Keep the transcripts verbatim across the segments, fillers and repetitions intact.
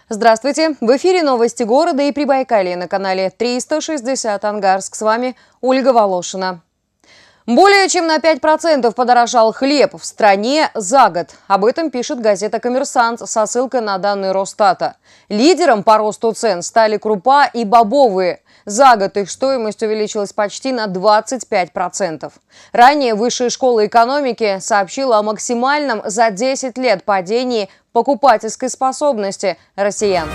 Здравствуйте! В эфире новости города и Прибайкалья на канале триста шестьдесят Ангарск. С вами Ольга Волошина. Более чем на пять процентов подорожал хлеб в стране за год. Об этом пишет газета «Коммерсант» со ссылкой на данные Росстата. Лидером по росту цен стали крупа и бобовые. За год их стоимость увеличилась почти на двадцать пять процентов. Ранее Высшая школа экономики сообщила о максимальном за десять лет падении покупательской способности россиян.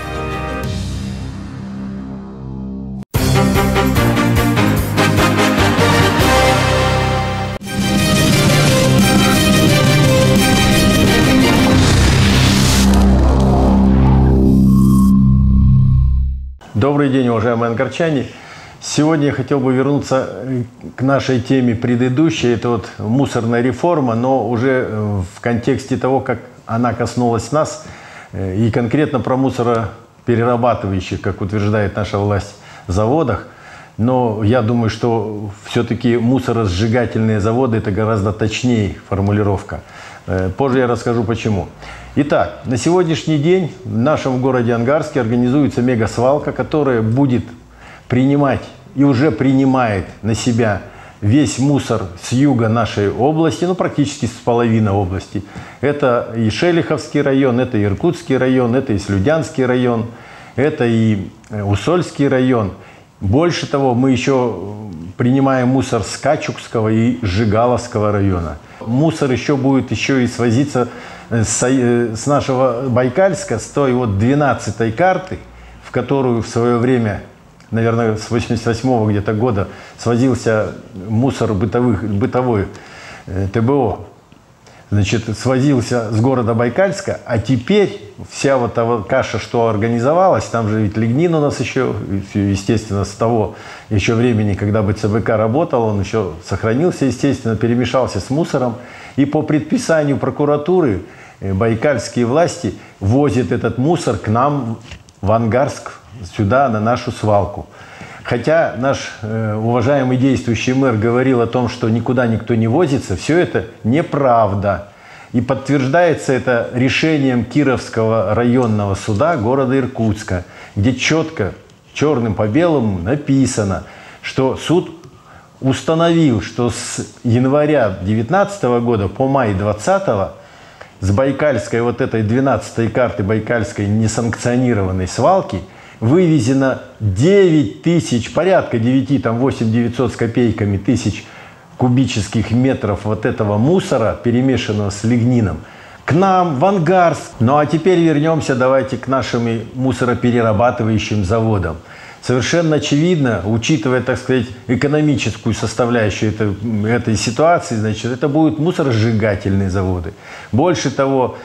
Добрый день, уважаемые ангарчане. Сегодня я хотел бы вернуться к нашей теме предыдущей. Это вот мусорная реформа, но уже в контексте того, как она коснулась нас, и конкретно про мусороперерабатывающих, как утверждает наша власть, заводах. Но я думаю, что все-таки мусоросжигательные заводы – это гораздо точнее формулировка. Позже я расскажу почему. Итак, на сегодняшний день в нашем городе Ангарске организуется мегасвалка, которая будет принимать и уже принимает на себя весь мусор с юга нашей области, ну практически с половины области. Это и Шелиховский район, это и Иркутский район, это и Слюдянский район, это и Усольский район. Больше того, мы еще принимаем мусор с Качукского и Жигаловского района. Мусор еще будет еще и свозиться с, с нашего Байкальска, с той вот двенадцатой карты, в которую в свое время, наверное, с восемьдесят восьмого где-то года свозился мусор бытовых, бытовой э, ТБО. Значит, свозился с города Байкальска, а теперь вся вот эта вот каша, что организовалась, там же ведь лигнин у нас еще, естественно, с того еще времени, когда бэ цэ бэ ка работал, он еще сохранился, естественно, перемешался с мусором. И по предписанию прокуратуры байкальские власти возят этот мусор к нам в Ангарск, сюда, на нашу свалку. Хотя наш э, уважаемый действующий мэр говорил о том, что никуда никто не возится, все это неправда. И подтверждается это решением Кировского районного суда города Иркутска, где четко, черным по белому написано, что суд установил, что с января две тысячи девятнадцатого года по май две тысячи двадцатого с байкальской вот этой двенадцатой карты байкальской несанкционированной свалки вывезено девять тысяч, порядка девяти, там восемь девятьсот с копейками тысяч кубических метров вот этого мусора, перемешанного с лигнином, к нам в Ангарск. Ну а теперь вернемся, давайте, к нашим мусороперерабатывающим заводам. Совершенно очевидно, учитывая, так сказать, экономическую составляющую этой, этой ситуации, значит, это будут мусоросжигательные заводы. Больше того,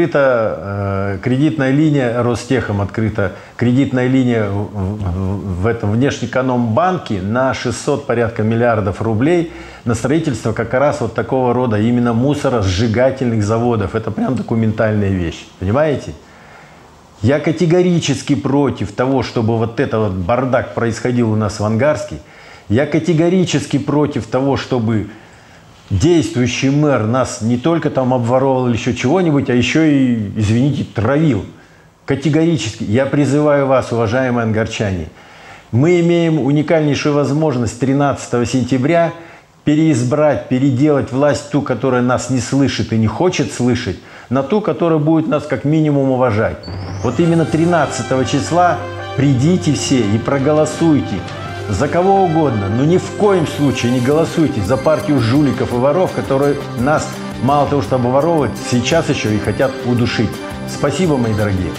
открыта э, кредитная линия Ростехом, открыта кредитная линия в, в, в этом внешнеэкономбанке на шестьсот порядка миллиардов рублей на строительство как раз вот такого рода именно мусоросжигательных заводов. Это прям документальная вещь, понимаете? Я категорически против того, чтобы вот этот вот бардак происходил у нас в Ангарске. Я категорически против того, чтобы действующий мэр нас не только там обворовал или еще чего-нибудь, а еще и, извините, травил. Категорически. Я призываю вас, уважаемые ангарчане, мы имеем уникальнейшую возможность тринадцатого сентября переизбрать, переделать власть ту, которая нас не слышит и не хочет слышать, на ту, которая будет нас как минимум уважать. Вот именно тринадцатого числа придите все и проголосуйте за кого угодно, но ни в коем случае не голосуйте за партию жуликов и воров, которые нас мало того, что обворовывают, сейчас еще и хотят удушить. Спасибо, мои дорогие.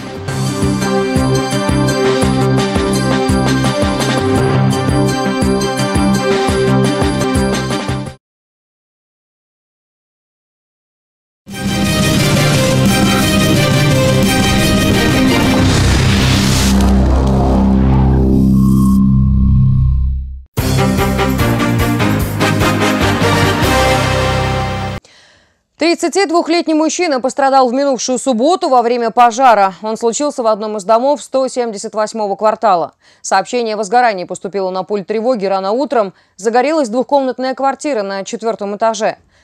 тридцатидвухлетний мужчина пострадал в минувшую субботу во время пожара. Он случился в одном из домов сто семьдесят восьмого квартала. Сообщение о возгорании поступило на пульт тревоги рано утром. Загорелась двухкомнатная квартира на четвертом этаже.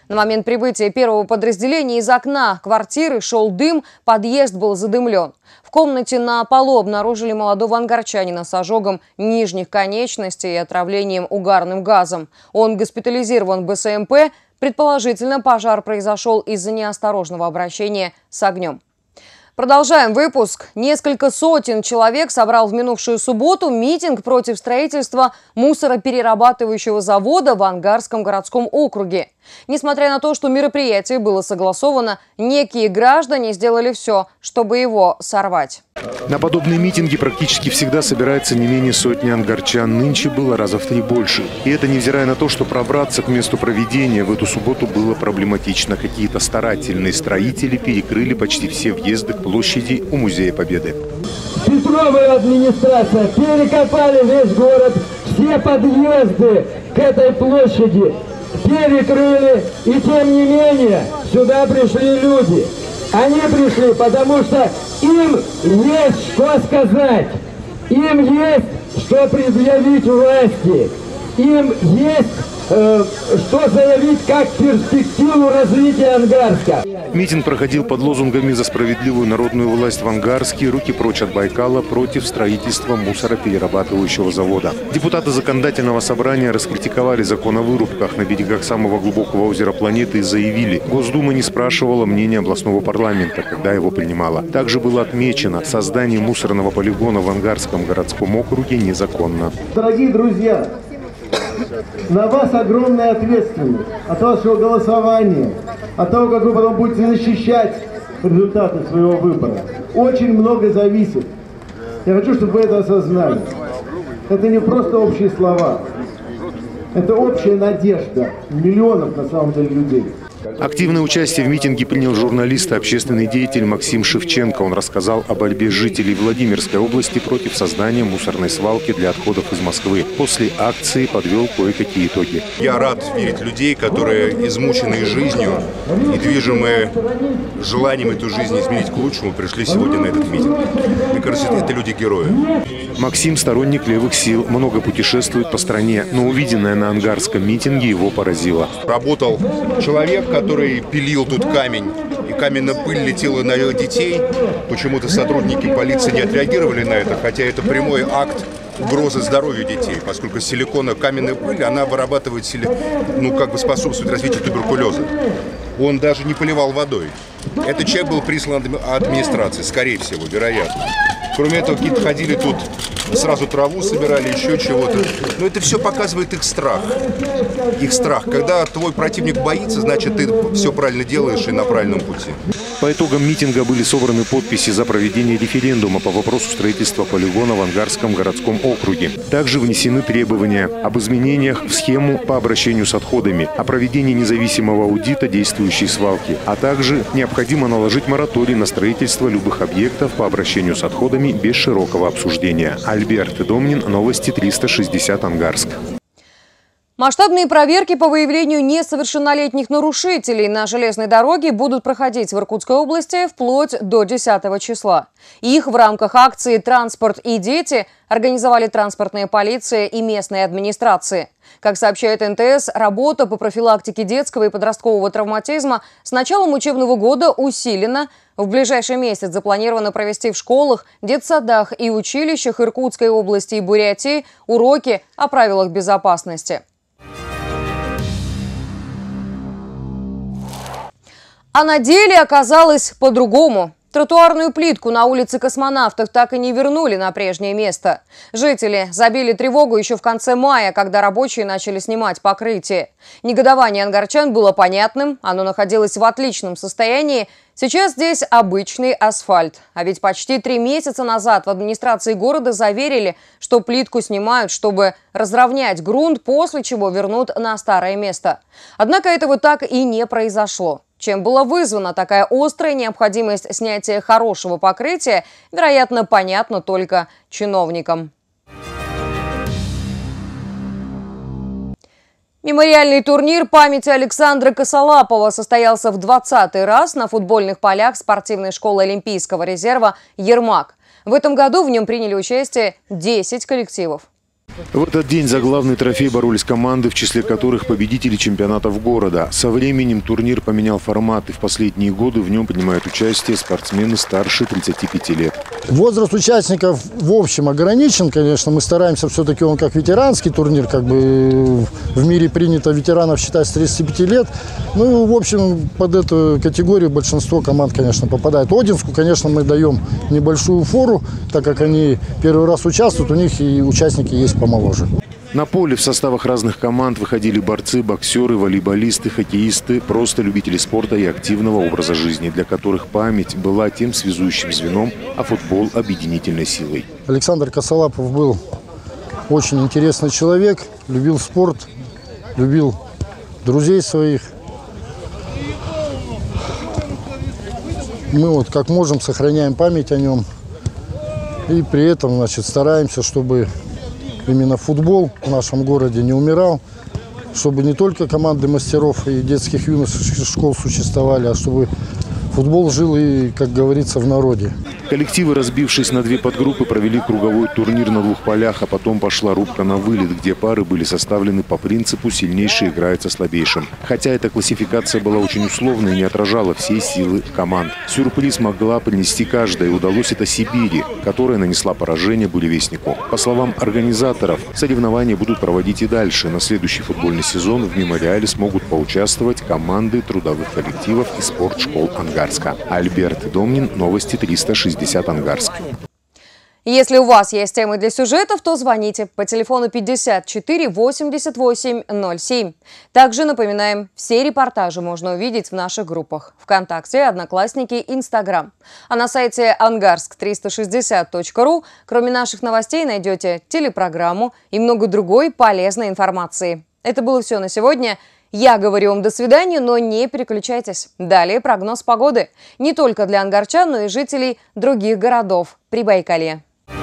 На момент прибытия первого подразделения из окна квартиры шел дым, подъезд был задымлен. В комнате на полу обнаружили молодого ангарчанина с ожогом нижних конечностей и отравлением угарным газом. Он госпитализирован в Бэ Эс Эм Пэ. Предположительно, пожар произошел из-за неосторожного обращения с огнем. Продолжаем выпуск. Несколько сотен человек собрал в минувшую субботу митинг против строительства мусороперерабатывающего завода в Ангарском городском округе. Несмотря на то, что мероприятие было согласовано, некие граждане сделали все, чтобы его сорвать. На подобные митинги практически всегда собирается не менее сотни ангарчан. Нынче было раза в три больше. И это невзирая на то, что пробраться к месту проведения в эту субботу было проблематично. Какие-то старательные строители перекрыли почти все въезды к площади у Музея Победы. Петровая администрация перекопали весь город, все подъезды к этой площади перекрыли, и тем не менее сюда пришли люди. Они пришли, потому что им есть что сказать, им есть что предъявить власти, им есть э, что заявить как перспективу развития Ангарска. Митинг проходил под лозунгами «За справедливую народную власть в Ангарске», «Руки прочь от Байкала», против строительства мусороперерабатывающего завода. Депутаты законодательного собрания раскритиковали закон о вырубках на берегах самого глубокого озера планеты и заявили, Госдума не спрашивала мнения областного парламента, когда его принимала. Также было отмечено, создание мусорного полигона в Ангарском городском округе незаконно. Дорогие друзья, на вас огромная ответственность от вашего голосования, от того, как вы потом будете защищать результаты своего выбора. Очень много зависит. Я хочу, чтобы вы это осознали. Это не просто общие слова. Это общая надежда миллионов, на самом деле, людей. Активное участие в митинге принял журналист и общественный деятель Максим Шевченко. Он рассказал о борьбе жителей Владимирской области против создания мусорной свалки для отходов из Москвы. После акции подвел кое-какие итоги. Я рад видеть людей, которые, измученные жизнью и движимые желанием эту жизнь изменить к лучшему, пришли сегодня на этот митинг. Мне кажется, это люди-герои. Максим – сторонник левых сил, много путешествует по стране, но увиденное на ангарском митинге его поразило. Работал человек, который пилил тут камень, и каменная пыль летела на детей. Почему-то сотрудники полиции не отреагировали на это, хотя это прямой акт угрозы здоровью детей, поскольку силиконно-каменная пыль, она вырабатывает, ну, как бы способствует развитию туберкулеза. Он даже не поливал водой. Этот человек был прислан администрации, скорее всего, вероятно. Кроме этого, какие-то ходили тут, сразу траву собирали, еще чего-то. Но это все показывает их страх. Их страх. Когда твой противник боится, значит, ты все правильно делаешь и на правильном пути. По итогам митинга были собраны подписи за проведение референдума по вопросу строительства полигона в Ангарском городском округе. Также внесены требования об изменениях в схему по обращению с отходами, о проведении независимого аудита действующей свалки, а также необходимо наложить мораторий на строительство любых объектов по обращению с отходами без широкого обсуждения. Альберт Домнин, новости триста шестьдесят Ангарск. Масштабные проверки по выявлению несовершеннолетних нарушителей на железной дороге будут проходить в Иркутской области вплоть до десятого числа. Их в рамках акции «Транспорт и дети» организовали транспортная полиция и местные администрации. Как сообщает Эн Тэ Эс, работа по профилактике детского и подросткового травматизма с началом учебного года усилена. В ближайший месяц запланировано провести в школах, детсадах и училищах Иркутской области и Бурятии уроки о правилах безопасности. А на деле оказалось по-другому. Тротуарную плитку на улице Космонавтов так и не вернули на прежнее место. Жители забили тревогу еще в конце мая, когда рабочие начали снимать покрытие. Негодование ангарчан было понятным, оно находилось в отличном состоянии. Сейчас здесь обычный асфальт. А ведь почти три месяца назад в администрации города заверили, что плитку снимают, чтобы разровнять грунт, после чего вернут на старое место. Однако этого так и не произошло. Чем была вызвана такая острая необходимость снятия хорошего покрытия, вероятно, понятно только чиновникам. Мемориальный турнир памяти Александра Косолапова состоялся в двадцатый раз на футбольных полях спортивной школы Олимпийского резерва «Ермак». В этом году в нем приняли участие десять коллективов. В этот день за главный трофей боролись команды, в числе которых победители чемпионатов города. Со временем турнир поменял формат, и в последние годы в нем принимают участие спортсмены старше тридцати пяти лет. Возраст участников в общем ограничен, конечно. Мы стараемся, все-таки он как ветеранский турнир, как бы в мире принято ветеранов считать с тридцати пяти лет. Ну, в общем, под эту категорию большинство команд, конечно, попадает. Одинску, конечно, мы даем небольшую фору, так как они первый раз участвуют, у них и участники есть помоложе. На поле в составах разных команд выходили борцы, боксеры, волейболисты, хоккеисты, просто любители спорта и активного образа жизни, для которых память была тем связующим звеном, а футбол – объединительной силой. Александр Косолапов был очень интересный человек, любил спорт, любил друзей своих. Мы вот как можем сохраняем память о нем и при этом, значит, стараемся, чтобы именно футбол в нашем городе не умирал, чтобы не только команды мастеров и детских юношеских школ существовали, а чтобы футбол жил и, как говорится, в народе. Коллективы, разбившись на две подгруппы, провели круговой турнир на двух полях, а потом пошла рубка на вылет, где пары были составлены по принципу «сильнейший играет со слабейшим». Хотя эта классификация была очень условной и не отражала всей силы команд. Сюрприз могла принести каждая, и удалось это Сибири, которая нанесла поражение буревестнику. По словам организаторов, соревнования будут проводить и дальше. На следующий футбольный сезон в мемориале смогут поучаствовать команды трудовых коллективов и спортшкол Ангарска. Альберт Домнин, новости триста шестьдесят Ангарск. Если у вас есть темы для сюжетов, то звоните по телефону пятьдесят четыре восемьдесят восемь ноль семь. Также напоминаем, все репортажи можно увидеть в наших группах ВКонтакте, Одноклассники, Инстаграм. А на сайте ангарск триста шестьдесят точка ру кроме наших новостей найдете телепрограмму и много другой полезной информации. Это было все на сегодня. Я говорю вам до свидания, но не переключайтесь. Далее прогноз погоды. Не только для ангарчан, но и жителей других городов Прибайкалья.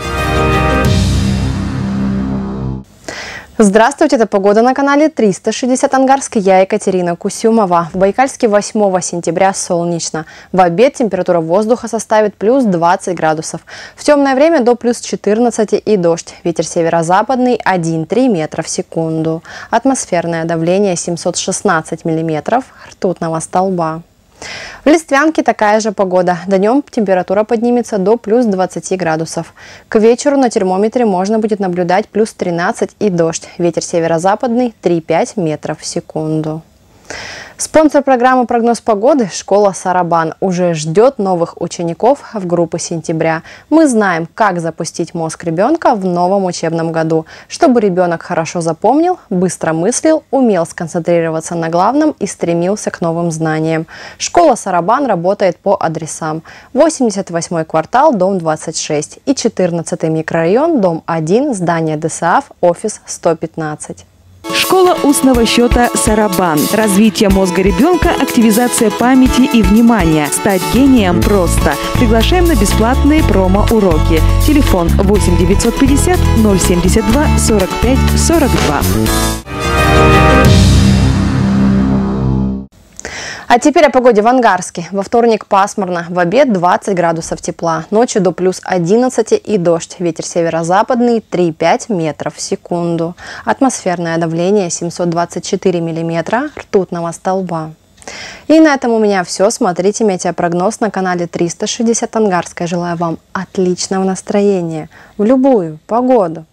Здравствуйте, это погода на канале триста шестьдесят Ангарск. Я Екатерина Кусюмова. В Байкальске восьмого сентября солнечно. В обед температура воздуха составит плюс двадцать градусов. В темное время до плюс четырнадцати и дождь. Ветер северо-западный один и три метра в секунду. Атмосферное давление семьсот шестнадцать миллиметров ртутного столба. В Листвянке такая же погода. Днем температура поднимется до плюс двадцати градусов. К вечеру на термометре можно будет наблюдать плюс тринадцать и дождь. Ветер северо-западный три и пять метров в секунду. Спонсор программы «Прогноз погоды» – школа «Сарабан» уже ждет новых учеников в группы сентября. Мы знаем, как запустить мозг ребенка в новом учебном году, чтобы ребенок хорошо запомнил, быстро мыслил, умел сконцентрироваться на главном и стремился к новым знаниям. Школа «Сарабан» работает по адресам: восемьдесят восьмой квартал, дом двадцать шесть, и четырнадцатый микрорайон, дом один, здание ДСАФ, офис сто пятнадцать. Школа устного счета «Сарабан». Развитие мозга ребенка, активизация памяти и внимания. Стать гением просто. Приглашаем на бесплатные промо-уроки. Телефон восемь девятьсот пятьдесят ноль семьдесят два сорок пять сорок два. А теперь о погоде в Ангарске. Во вторник пасмурно, в обед двадцать градусов тепла, ночью до плюс одиннадцати и дождь. Ветер северо-западный три и пять метров в секунду. Атмосферное давление семьсот двадцать четыре миллиметра ртутного столба. И на этом у меня все. Смотрите метеопрогноз на канале триста шестьдесят Ангарск. Я желаю вам отличного настроения в любую погоду.